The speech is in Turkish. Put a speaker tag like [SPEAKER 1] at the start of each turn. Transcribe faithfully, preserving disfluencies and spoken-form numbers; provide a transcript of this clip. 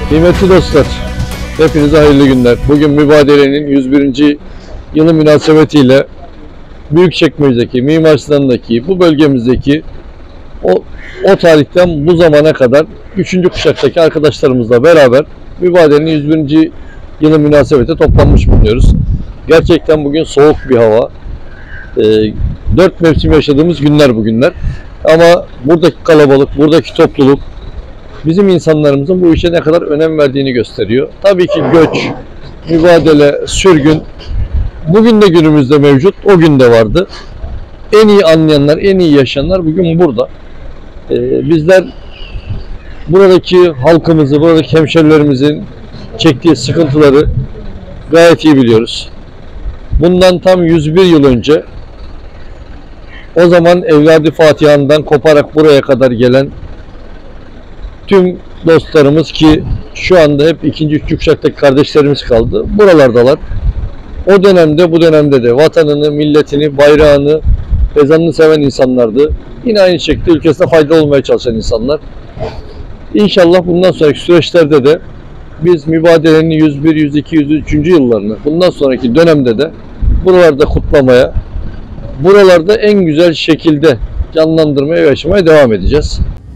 [SPEAKER 1] Kıymetli dostlar, hepinize hayırlı günler. Bugün mübadelenin yüz birinci yılı münasebetiyle Büyükçekmece'deki, Mimar Sinan'daki, bu bölgemizdeki o, o tarihten bu zamana kadar üçüncü kuşaktaki arkadaşlarımızla beraber mübadelenin yüz birinci yılı münasebeti toplanmış bulunuyoruz. Gerçekten bugün soğuk bir hava. E, dört mevsim yaşadığımız günler bugünler. Ama buradaki kalabalık, buradaki topluluk bizim insanlarımızın bu işe ne kadar önem verdiğini gösteriyor. Tabii ki göç, mübadele, sürgün bugün de günümüzde mevcut, o gün de vardı. En iyi anlayanlar, en iyi yaşayanlar bugün burada. Ee, bizler buradaki halkımızı, buradaki hemşerilerimizin çektiği sıkıntıları gayet iyi biliyoruz. Bundan tam yüz bir yıl önce o zaman Evladi Fatiha'ndan koparak buraya kadar gelen tüm dostlarımız ki şu anda hep ikinci, üçüncü kuşaktaki kardeşlerimiz kaldı. Buralardalar. O dönemde, bu dönemde de vatanını, milletini, bayrağını, ezanını seven insanlardı. Yine aynı şekilde ülkesine faydalı olmaya çalışan insanlar. İnşallah bundan sonraki süreçlerde de biz mübadelenin yüz bir, yüz iki, yüz üçüncü yıllarını bundan sonraki dönemde de buralarda kutlamaya, buralarda en güzel şekilde canlandırmaya ve yaşamaya devam edeceğiz.